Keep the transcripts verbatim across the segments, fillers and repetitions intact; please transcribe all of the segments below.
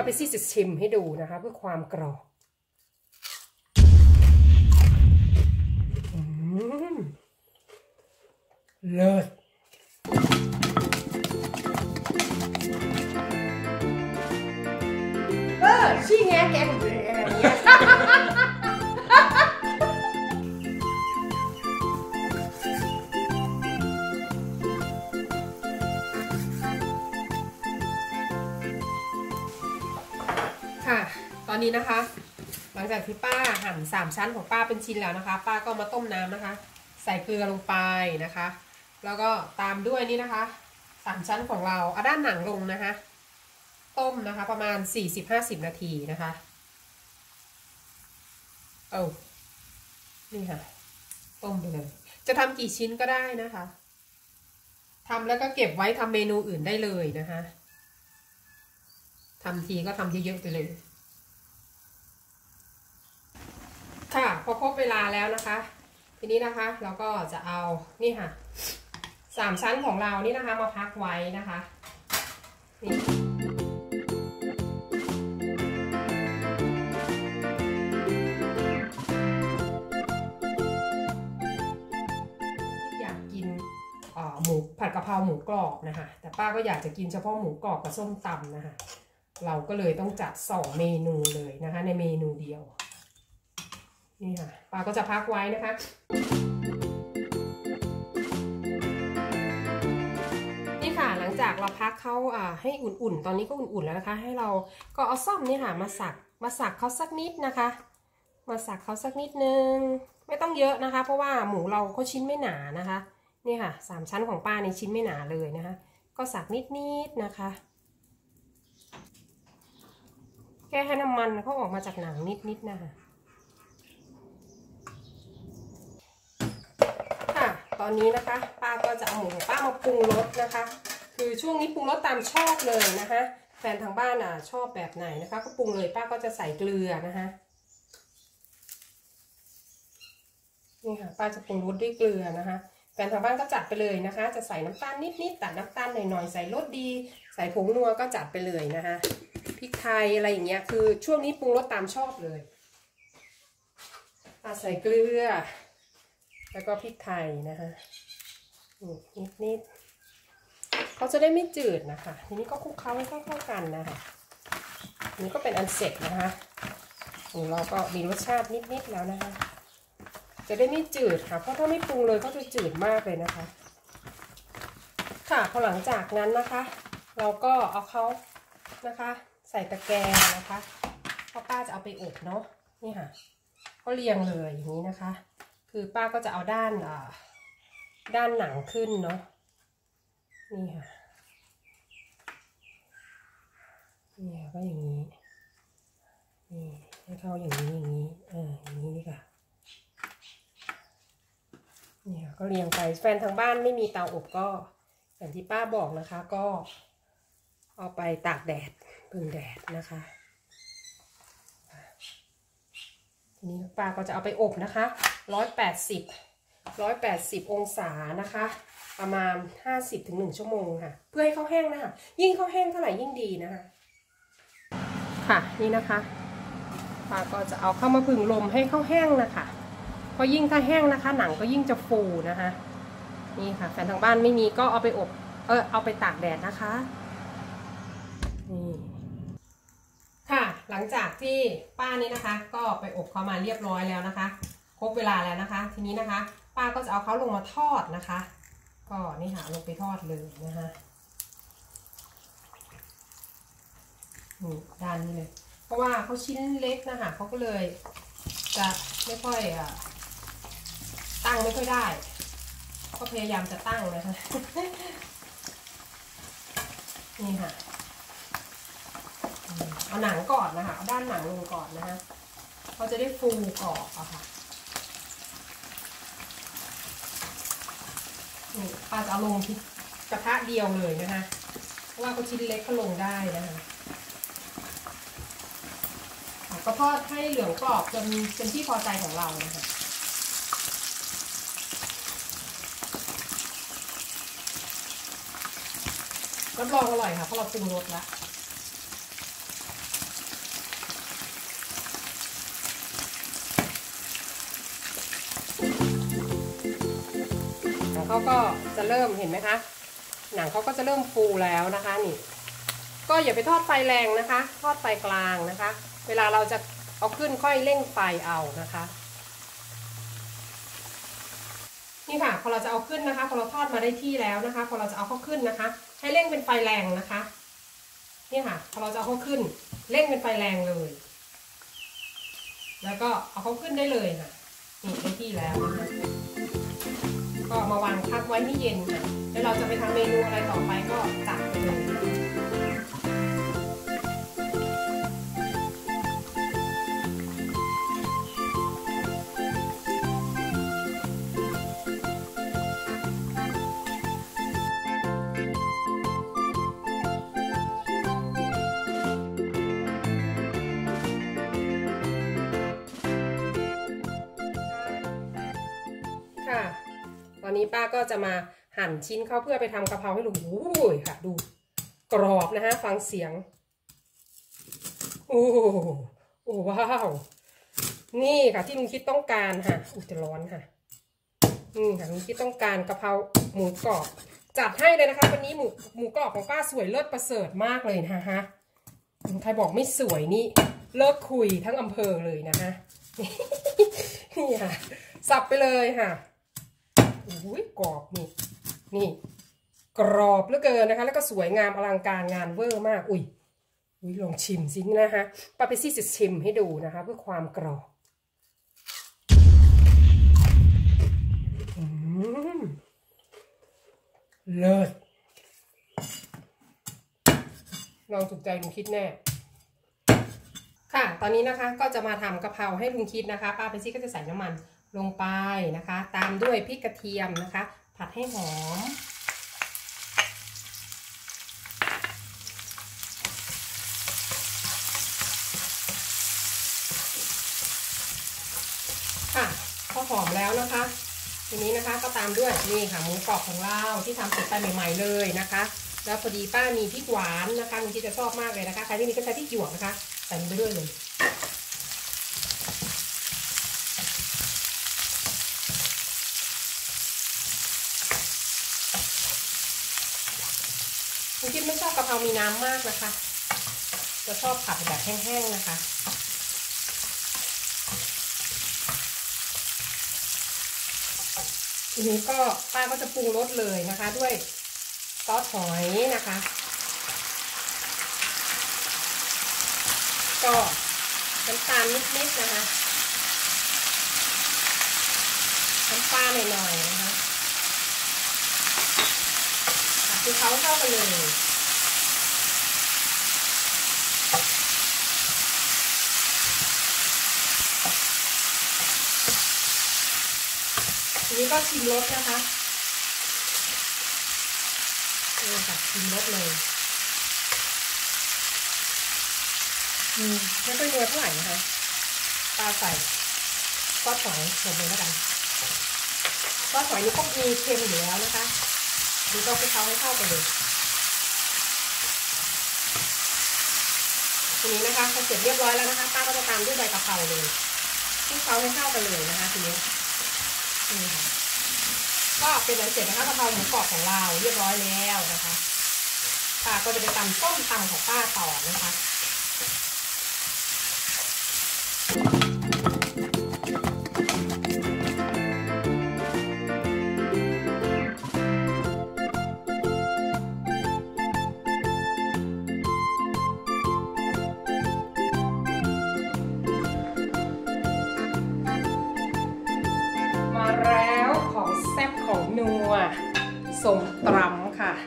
ไปซี่จะชิมให้ดูนะคะเพื่อความกรอบเลิศเออชี้แงแกงอะไรอย่างเงี้ยค่ะตอนนี้นะคะหลังจากที่ป้าหั่นสามชั้นของป้าเป็นชิ้นแล้วนะคะป้าก็มาต้มน้ำนะคะใส่เกลือลงไปนะคะแล้วก็ตามด้วยนี่นะคะสามชั้นของเราเอาด้านหนังลงนะคะต้มนะคะประมาณ สี่สิบถึงห้าสิบ นาทีนะคะโอ้นี่ค่ะต้มไปเลยจะทำกี่ชิ้นก็ได้นะคะทำแล้วก็เก็บไว้ทำเมนูอื่นได้เลยนะคะทำทีก็ทำเยอะๆไปเลยค่ะพอครบเวลาแล้วนะคะทีนี้นะคะเราก็จะเอานี่ค่ะสามชั้นของเรานี่นะคะมาพักไว้นะคะนี่อยากกินหมูผัดกะเพราหมูกรอบนะคะแต่ป้าก็อยากจะกินเฉพาะหมูกรอบกับส้มตำนะคะเราก็เลยต้องจัดสองเมนูเลยนะคะในเมนูเดียวนี่ค่ะปลาก็จะพักไว้นะคะนี่ค่ะหลังจากเราพักเขาอ่าให้อุ่นๆตอนนี้ก็อุ่นๆแล้วนะคะให้เราก็เอาซ่อมนี่ค่ะมาสักมาสักเขาสักนิดนะคะมาสักเขาสักนิดนึงไม่ต้องเยอะนะคะเพราะว่าหมูเราก็ชิ้นไม่หนานะคะนี่ค่ะสามชั้นของป้าในชิ้นไม่หนาเลยนะคะก็สักนิดๆนะคะแค่ให้น้ำมันเขาออกมาจากหนังนิดๆนะคะตอนนี้นะคะป้าก็จะเอาหมูของป้ามาปรุงรสนะคะคือช่วงนี้ปรุงรสตามชอบเลยนะคะแฟนทางบ้านอ่ะชอบแบบไหนนะคะก็ปรุงเลยป้าก็จะใส่เกลือนะคะนี่ค่ะป้าจะปรุงรสด้วยเกลือนะคะแฟนทางบ้านก็จัดไปเลยนะคะจะใส่น้ำตาลนิดๆตัดน้ำตาลหน่อยๆใส่รสดีใส่ผงนัวก็จัดไปเลยนะคะพริกไทยอะไรอย่างเงี้ยคือช่วงนี้ปรุงรสตามชอบเลยป้าใส่เกลือแล้วก็พริกไทยนะคะนิดนิดเขาจะได้ไม่จืดนะคะทีนี้ก็คลุกเคล้าให้เข้ากันนะคะนี่ก็เป็นอันเสร็จนะคะเราก็มีรสชาตินิดนิดแล้วนะคะจะได้ไม่จืดค่ะเพราะถ้าไม่ปรุงเลยก็จะจืดมากเลยนะคะค่ะพอหลังจากนั้นนะคะเราก็เอาเขานะคะใส่ตะแกรงนะคะเพราะป้าจะเอาไปอบเนาะนี่ค่ะก็เรียงเลยอย่างนี้นะคะคือป้าก็จะเอาด้านอ่าด้านหนังขึ้นเนาะนี่ค่ะนี่ก็อย่างนี้นี่ให้เข้าอย่างนี้อย่างนี้เอออย่างนี้ค่ะนี่ก็เรียงไปแฟนทางบ้านไม่มีเตาอบก็อย่างที่ป้าบอกนะคะก็เอาไปตากแดดพึ่งแดดนะคะทีนี้ป้าก็จะเอาไปอบนะคะร้อยแปดสิบร้อยแปดสิบองศานะคะประมาณห้าสิบถึงหนึ่งชั่วโมงค่ะเพื่อให้เขาแห้งนะคะยิ่งเขาแห้งเท่าไหร่ยิ่งดีนะคะค่ะนี่นะคะป้าก็จะเอาเข้ามาผึ่งลมให้เขาแห้งนะคะเพราะยิ่งถ้าแห้งนะคะหนังก็ยิ่งจะฟูนะคะนี่ค่ะแฟนทางบ้านไม่มีก็เอาไปอบเออเอาไปตากแดดนะคะนี่ค่ะหลังจากที่ป้านี้นะคะก็ไปอบเขามาเรียบร้อยแล้วนะคะครบเวลาแล้วนะคะทีนี้นะคะป้าก็จะเอาเขาลงมาทอดนะคะก็นี่ค่ะลงไปทอดเลยนะคะนี่ด้านนี้เลยเพราะว่าเขาชิ้นเล็กนะคะเขาก็เลยจะไม่ค่อยอ่ะตั้งไม่ค่อยได้ก็พยายามจะตั้งนะคะนี่ค่ะเอาหนังก่อนนะคะเอาด้านหนังลงก่อนนะคะเขาจะได้ฟูกรอบอะค่ะนี่ป้าจะเอาลงที่กระทะเดียวเลยนะคะเพราะว่าเขาชิ้นเล็กก็ลงได้นะคะก็ทอดให้เหลืองกรอบจนเป็นที่พอใจของเรานะคะรับรองอร่อยค่ะเพราะเราปรุงรสแล้วเขาก็จะเริ่มเห็นไหมคะหนังเขาก็จะเริ่มฟูแล้วนะคะนี่ก็อย่าไปทอดไฟแรงนะคะทอดไฟกลางนะคะเวลาเราจะเอาขึ้นค่อยเร่งไฟเอานะคะนี่ค่ะพอเราจะเอาขึ้นนะคะพอเราทอดมาได้ที่แล้วนะคะพอเราจะเอาเข้าขึ้นนะคะให้เร่งเป็นไฟแรงนะคะนี่ค่ะพอเราจะเอาเข้าขึ้นเร่งเป็นไฟแรงเลยแล้วก็เอาเข้าขึ้นได้เลยค่ะนี่ได้ที่แล้วนะคะก็มาวางพักไว้ให้เย็นค่ะแล้วเราจะไปทำเมนูอะไรต่อไปก็จัดไปเลยค่ะตอนนี้ป้าก็จะมาหั่นชิ้นเข้าเพื่อไปทำกะเพราให้ลุงโอ้ยค่ะดูกรอบนะฮะฟังเสียงโอ้โอ้ว้าวนี่ค่ะที่ลุงคิดต้องการค่ะอุ้ยจะร้อนค่ะนี่ค่ะลุงคิดต้องการกะเพราหมูกรอบจัดให้เลยนะคะวันนี้หมูหมูกรอบของป้าสวยเลิศประเสริฐมากเลยนะฮะใครบอกไม่สวยนี่เลิกคุยทั้งอำเภอเลยนะฮะนี่ค่ะสับไปเลยค่ะอุ้ยกรอบนี่นี่กรอบเหลือเกินนะคะแล้วก็สวยงามอลังการงานเวอร์มากอุ้ยอุ้ยลองชิมสินะคะป้าไปซี่จะชิมให้ดูนะคะเพื่อความกรอบอืมเลิศลองถูกใจลุงคิดแน่ค่ะตอนนี้นะคะก็จะมาทำกะเพราให้ลุงคิดนะคะป้าไปซี่ก็จะใส่น้ำมันลงไปนะคะตามด้วยพริกกระเทียมนะคะผัดให้หอมค่ะพอหอมแล้วนะคะทีนี้นะคะก็ตามด้วยนี่ค่ะหมูกรอบของเราที่ทำเสร็จไปใหม่ๆเลยนะคะแล้วพอดีป้ามีพริกหวานนะคะลุงคิดจะชอบมากเลยนะคะใครที่มีก็ใช้พริกหยวกนะคะใส่ลงไปด้วยเลยลุงคิดไม่ชอบกะเพรามีน้ำมากนะคะจะชอบผัดแบบแห้งๆนะคะทีนี้ก็ป้าก็จะปรุงรสเลยนะคะด้วยซอสหอยนะคะก็น้ำตาลนิดๆนะคะน้ำปลาหน่อยๆนะคะคือเขาเข้ากันเลยทีนี้ก็ชิมรสนะคะนี่ค่ะชิมรสเลยอืมไม่ค่อยนัวเท่าไหร่นะคะปลาใส่ซอสหอยหมดเลยแล้วกันซอสหอยนี่ก็มีเค็มอยู่แล้วนะคะดูก็คลุกเคล้าให้เข้ากันเลยทีนี้นะคะพอเสร็จเรียบร้อยแล้วนะคะป้าก็จะตามด้วยใบกะเพราเลยคลุกเคล้าให้เข้ากันเลยนะคะทีนี้นี่ค่ะก็เป็นอันเสร็จนะคะกะเพราหมูกรอบของเราเรียบร้อยแล้วนะคะป้าก็จะไปตำส้มตำของป้าต่อนะคะของนัวสมตำค่ะ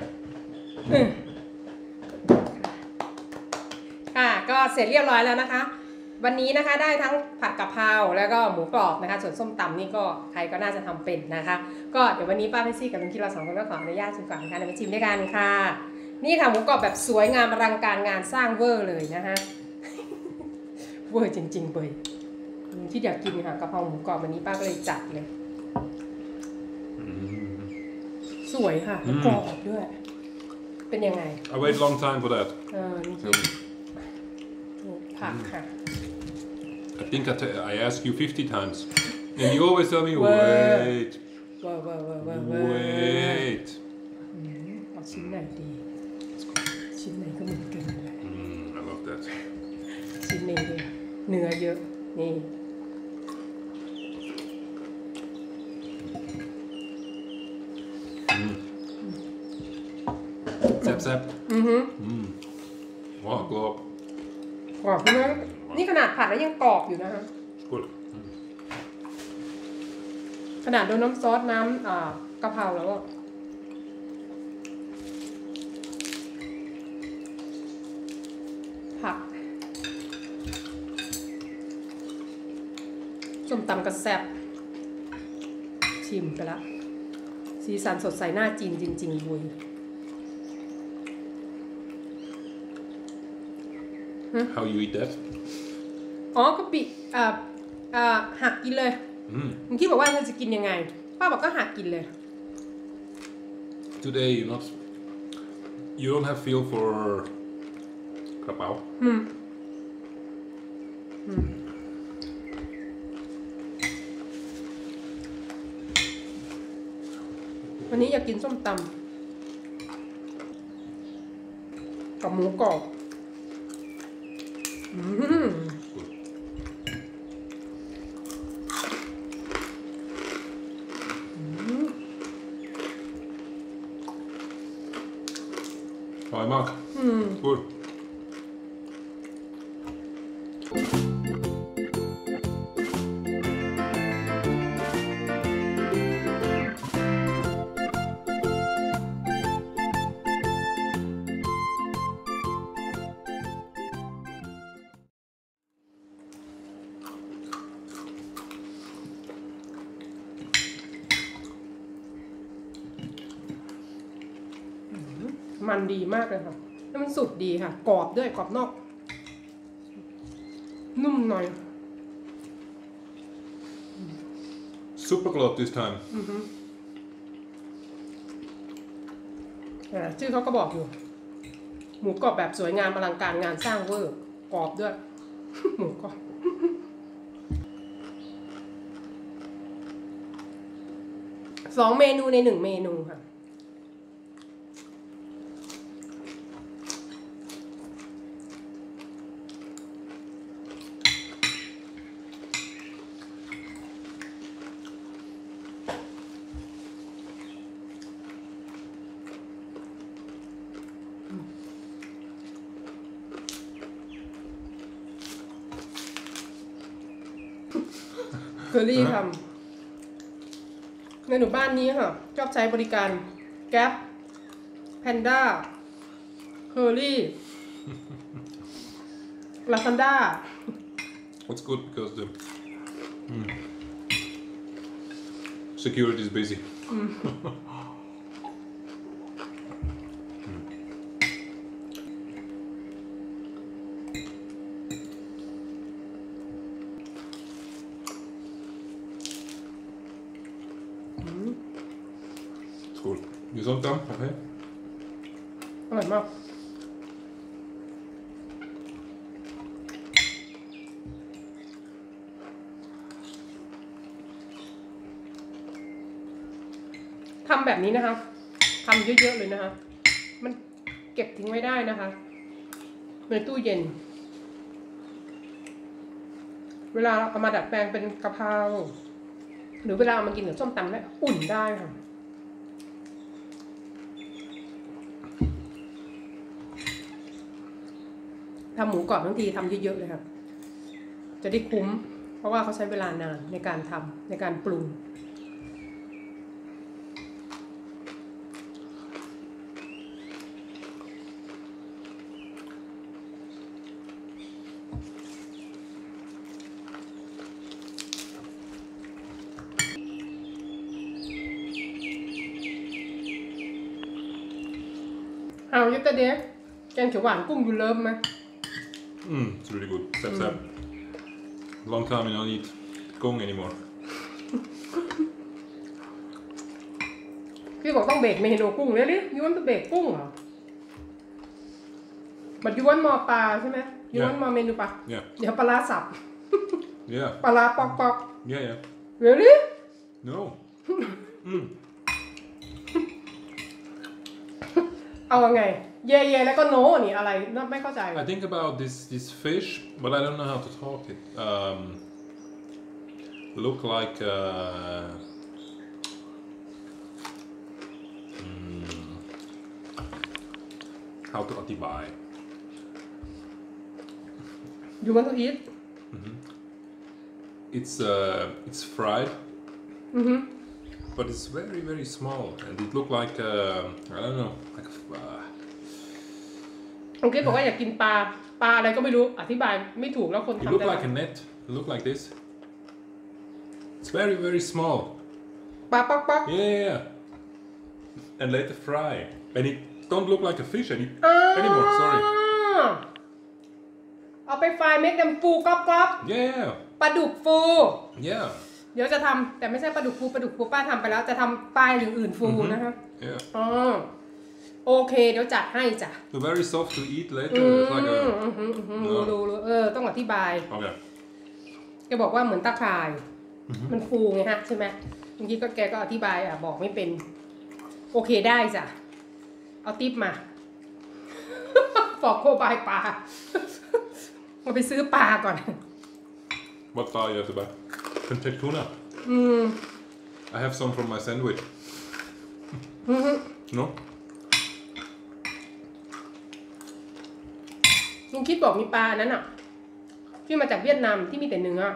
ค่ะก็เสร็จเรียบร้อยแล้วนะคะวันนี้นะคะได้ทั้งผัดกะเพราแล้วก็หมูกรอบนะคะส่วนส้มตำนี่ก็ใครก็น่าจะทำเป็นนะคะก็เดี๋ยววันนี้ป้าเพชรซี่กับลุงคิดเราสองคนก็ขออนุญาตชิมก่อนนะคะเดี๋ยวมาชิมด้วยกันค่ะนี่ค่ะหมูกรอบแบบสวยงามอลังการงานสร้างเวอร์เลยนะคะเวอร์จริงๆเลยที่อยากกินค่ะกะเพราหมูกรอบวันนี้ป้าก็เลยจัดเลยสวยค่ะกรอบด้วยเป็นยังไง I wait a long time for that เออนี่คือผักค่ะ I think I, I asked you fifty times and you always tell me wait ว้าวว้าวว้าวว้าว Wait. เอาชิ้นไหนดีชิ้นไหนก็เหมือนกันเลย Mm, I love that. ชิ้นนี้ดีเนื้อเยอะนี่ Zap zap. อือฮึ Mm. Wow, glob. กรอบใช่ไหมนี่ขนาดผัดแล้วยังกรอบอยู่นะคะ Cool. ขนาดโดนน้ำซอสน้ำอ่ากะเพราแล้วอะผักส้มตำกระแซบชิมไปละสีสันสดใสหน้าจีนจริงๆบุย How you eat that? อ๋อก็บิอ่าอ่าหักกินเลย Mm. มึงคิดบอกว่าเธอจะกินยังไงป้าบอกก็หักกินเลย Today you not. You don't have feel for krapau. อืมอืมวันนี้อยากกินส้มตำกับหมูกรอบอืม Cool. อร่อยมากอืม Cool. มันดีมากเลยค่ะแล้วมันสุกดีค่ะกรอบด้วยกรอบนอก นุ่มหน่อย Super glob this time. อ่าชื่อเขาก็บอกอยู่ หมูกรอบแบบสวยงามอลังการงานสร้างเวอร์กรอบด้วย หมูกรอบสองเมนูในหนึ่งเมนูค่ะ เคอรี่ทำในหมู่บ้านนี้ค่ะชอบใช้บริการแก๊ปแพนด้าเคอรี่ลาซานด้า It's good because the mm, security is busy. กูดมีส้มตำโอเคอร่อยมากทำแบบนี้นะคะทำเยอะๆเลยนะคะมันเก็บทิ้งไว้ได้นะคะในตู้เย็นเวลาเอามาดัดแปลงเป็นกะเพราหรือเวลาเอามากินกับส้มตำได้อุ่นได้ค่ะทำหมูกรอบทั้งทีทำเยอะๆเลยค่ะจะได้คุ้มเพราะว่าเขาใช้เวลานานในการทำในการปรุงเอายุตเดย์แกงเขียวหวานกุ้งยูเลิฟไหม Mm, it's really good. Zap zap. Long time I don't eat gong anymore. พี่บอกต้องเบรกเมนูกุ้งเลยดิยูวันจะเบรกกุ้งเหรอบัดยูวันมอปลาใช่ไหมยูวันมอเมนูปลา Yeah. เดี๋ยวปลาร้าสับ Yeah. ปลาร้าปอกปอก Yeah, yeah. really No. Mm. เอาไงเย่เย่แล้วก็โนนี่อะไรไม่เข้าใจ I think about this this fish, but I don't know how to talk it. Um, look like uh, mm, how to atibai. You want to eat It's uh, it's fried, mm-hmm. but it's very very small, and it look like uh, I don't know, like uh, โอเคบอกว่าอยากกินปลาปลาอะไรก็ไม่รู้อธิบายไม่ถูกแล้วคน it ทำ look ได้ like a net. It look like this. It's very very small. ปลาปักปัก Yeah, yeah, yeah. And later fry, and it don't look like a fish any อ่า anymore. Sorry. เอาไปฟรายเม็ดดำฟูกรอบกรอบ Yeah, ปลาดุกฟู yeah, เดี๋ยวจะทำแต่ไม่ใช่ปลาดุกฟูปลาดุกฟูป้าทำไปแล้วจะทำปลาอย่างอื่นฟูนะคะ yeah. อ๋อโอเคเดี๋ยวจัดให้จ้ะ So very soft to eat later. อืม It's like อื a มอืมอืมรู้รู้รู้เออต้องอธิบาย okay. แกบอกว่าเหมือนตะข่าย มันฟูไงฮะใช่ไหมเมื่อกี้ก็แกก็อธิบายอ่ะบอกไม่เป็น โอเคได้จ้ะเอาติ๊บมา บอกโคบายปลา มาไปซื้อปลาก่อน What are you about? Can take tuna. อืม I have some from my sandwich. อืม No? ลุงคิดบอกมีปลาอันนั้นอ่ะที่มาจากเวียดนามที่มีแต่เนื้อ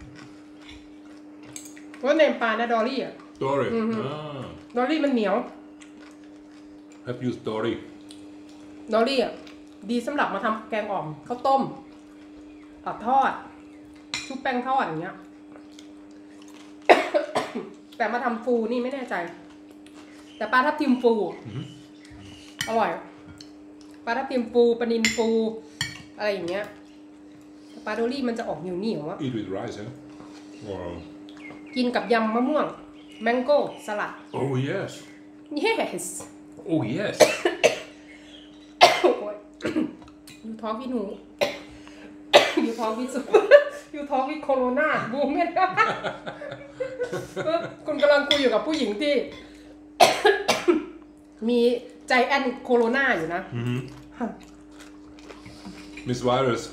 ว่าเนมปลานะดอรี่อ่ะ Dory. Ah, ดอรี่มันเหนียว have used dory. ดอรี่อ่ะดีสำหรับมาทำแกงอ่อมข้าวต้มตัดทอดชุบแป้งทอดอย่างเงี้ย แต่มาทำฟูนี่ไม่แน่ใจ แต่ปลาทับทิมฟูอร่อยปลาทับทิมฟูปลานิลฟูอะไรอย่างเงี้ยแต่ปลาดอรี่มันจะออกเหนียวเหนียวๆอะ Eat with rice, eh? Wow. กินกับยำมะม่วงแมงโก้สลัด Oh yes. yes Oh yes. อยู่ท้องพี่หนู อยู่ท้องพี่สุอยู่ท้องพี่โคโรนาบูมเนี่ยคุณกำลังคุยอยู่กับผู้หญิงที่ มีใจแอนโคโรนาอยู่นะ Miss Virus.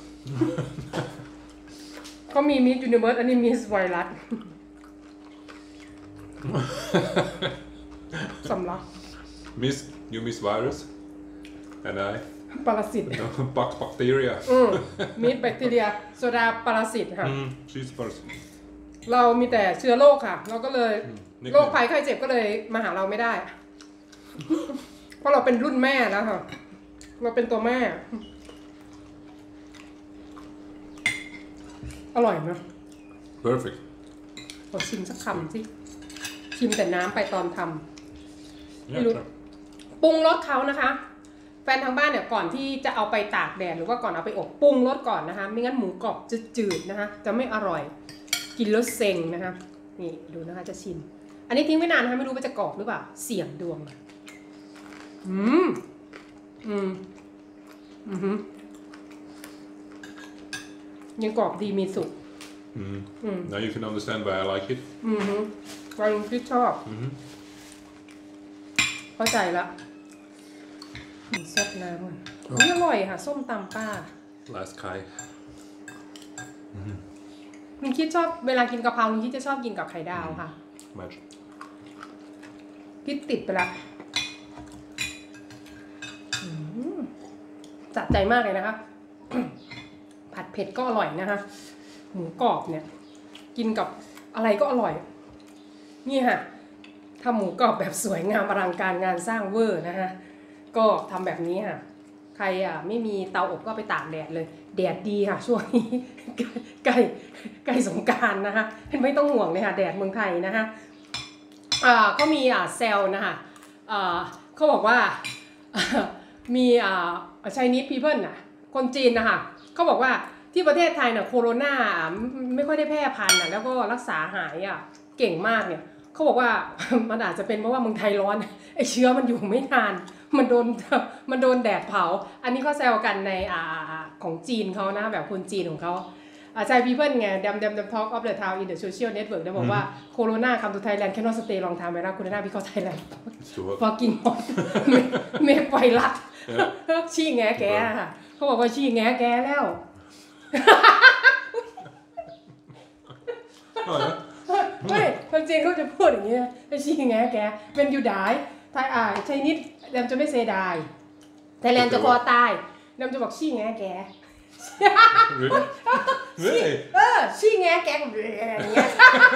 เขามีมิสยูนิเวิร์สอันนี้มิสไวรัสสำลัก Miss, you miss virus, and I ปรสิต Bac- bacteria. อืมมิสแบคทีเรียโซดาปรสิตค่ะ Mm, she's first. เรามีแต่เชื้อโรคค่ะ เราก็เลยนี่คือโรคภัยไข้เจ็บก็เลยมาหาเราไม่ได้ เพราะเราเป็นรุ่นแม่แล้วค่ะ เราเป็นตัวแม่ อร่อยไหม Perfect. ขอชิมสักคำสิชิมแต่น้ำไปตอนทำ Yeah, Look. sure. ปรุงรสเขานะคะ แฟนทางบ้านเนี่ยก่อนที่จะเอาไปตากแดดหรือว่าก่อนเอาไปอบปรุงรสก่อนนะคะ ไม่งั้นหมูกรอบจะจืดนะคะ จะไม่อร่อย กินแล้วเซ็งนะคะ นี่ดูนะคะจะชิม อันนี้ทิ้งไว้นานนะคะไม่รู้ว่าจะกรอบหรือเปล่าเสี่ยงดวงอืมอืมอืมยังกรอบดีมีสุก Mm. Mm. Now you can understand why I like it. อือฮึวายที่ชอบ Mm-hmm. เข้าใจละซดน้ำก่อนนี่อร่อยค่ะ ส้มตำป้า Last Kai. ลุงคิดชอบเวลากินกะเพราลุงคิดจะชอบกินกับไข่ดาวค่ะ Match. คิดติดไปละอืมจัดใจมากเลยนะคะ ผัดเผ็ดก็อร่อยนะคะ หมูกรอบเนี่ย กินกับอะไรก็อร่อย นี่ค่ะทำหมูกรอบแบบสวยงามอลังการงานสร้างเวอร์นะคะก็ทำแบบนี้ค่ะ ใครอ่ะไม่มีเตาอบก็ไปตากแดดเลย แดดดีค่ะ ช่วงนี้ ใกล้ใกล้สงกรานต์นะคะไม่ต้องห่วงเลยค่ะแดดเมืองไทยนะคะอ่าก็มีอ่าเซลนะคะอ่าเขาบอกว่า มีอ่าไชนีสพีเพิลน่ะคนจีนนะคะเขาบอกว่าที่ประเทศไทยน่ะโคโรนาไม่ค่อยได้แพร่พันธุ์น่ะแล้วก็รักษาหายอ่ะเก่งมากเนี่ยเขาบอกว่า มันอาจจะเป็นเพราะว่าเมืองไทยร้อนไอเชื้อมันอยู่ไม่นานมันโดนมันโดนแดดเผาอันนี้เขาแซวกันในอ่าของจีนเขานะแบบคนจีนของเขาอาจารย์พีเพิลไงดำดำดำ Talk of the Town in the social network ได้บอกว่าโคโรนา come to Thailand cannot stay long time ไปแล้วโคโรนา because Thailand fucking hot เมฆไฟลัดชี้แงแกค่ะเขาบอกว่าชี้แงแกแล้วไม่คนจีนเขาจะพูดอย่างนี้ชี้แงแกเป็นยูดายไทยอ่าไชนิดดำจะไม่เซดายไทยแลนด์จะคอตายดำจะบอกชี้แงแกเออชี้แงแกอย่างเงี้ย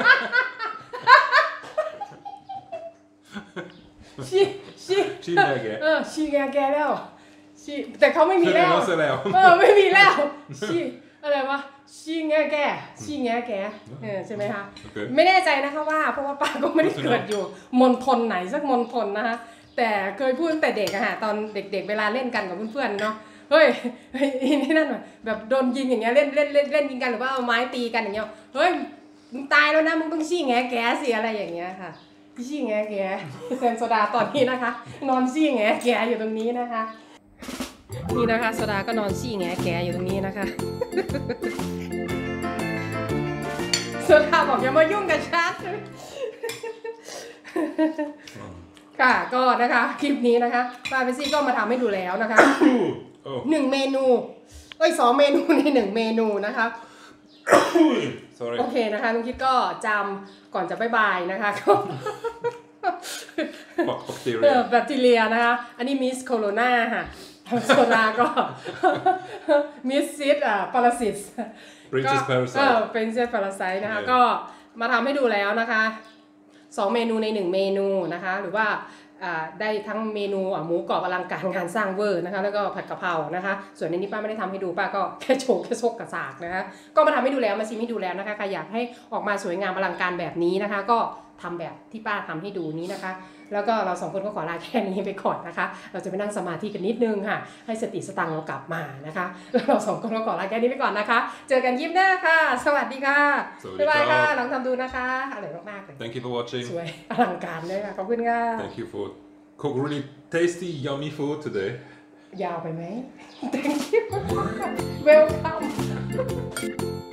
ชี้ชี้ชี้แงแกเออชี้แงแกแล้วชี้แต่เขาไม่มีแล้วเสร็จแล้วเออไม่มีแล้วชี้อะไรวะชี้แงแกชี้แงแกเออใช่ไหมคะไม่แน่ใจนะคะว่าเพราะว่าป้าก็ไม่ได้เกิดอยู่มณฑลไหนสักมณฑลนะคะแต่เคยพูดตั้งแต่เด็กอะค่ะตอนเด็กๆเวลาเล่นกันกับเพื่อนๆเนาะเฮ้ยนี่นั่นแบบโดนยิงอย่างเงี้ยเล่นเล่นเล่นเล่นยิงกันหรือว่าเอาไม้ตีกันอย่างเงี้ยเฮ้ยมึงตายแล้วนะมึงต้องชี้แงแกสิอะไรอย่างเงี้ยค่ะชี้แงแกเซนโซดาตอนนี้นะคะนอนชี้แงแกอยู่ตรงนี้นะคะนี่นะคะโซดาก็นอนชี้แงแกอยู่ตรงนี้นะคะโซดาบอกอย่ามายุ่งกับฉันค่ะก็นะคะคลิปนี้นะคะป้าเปซี่ก็มาทำให้ดูแล้วนะคะหนึ่งเมนูเอ้ยสองเมนูในหนึ่งเมนูนะคะโอเคนะคะลุงคิดก็จำก่อนจะบายบายนะคะก็แบคทีเรียแบคทีเรียนะคะอันนี้มิสโคโรนาค่ะโซดาก็มิสซิสอ่าปาราซิสก็เออเป็นเซตปาราไซต์นะคะก็มาทำให้ดูแล้วนะคะสองเมนูในหนึ่งเมนูนะคะหรือว่าได้ทั้งเมนูหมูกรอบอลังการงานสร้างเวอร์นะคะแล้วก็ผัดกะเพรานะคะส่วนในนี้ป้าไม่ได้ทำให้ดูป้าก็แค่โชว์แค่ซกกระสากนะคะก็มาทำให้ดูแล้วมาชิมให้ดูแล้วนะคะใครอยากให้ออกมาสวยงามอลังการแบบนี้นะคะก็ทำแบบที่ป้าทำให้ดูนี้นะคะแล้วก็เราสองคนก็ขอลาแค่นี้ไปก่อนนะคะเราจะไปนั่งสมาธิกันนิดนึงค่ะให้สติสตังเรากลับมานะคะแล้วเราสองคนก็ขอลาแค่นี้ไปก่อนนะคะเจอกันยิ้มหน้าค่ะสวัสดีค่ะบ๊ายบายค่ะลองทำดูนะคะอร่อยมากๆเลย Thank you for watching สวยอลังการเลยค่ะขอบคุณค่ะ Thank you for cook really tasty yummy food today ยาวไปไหม Thank you Welcome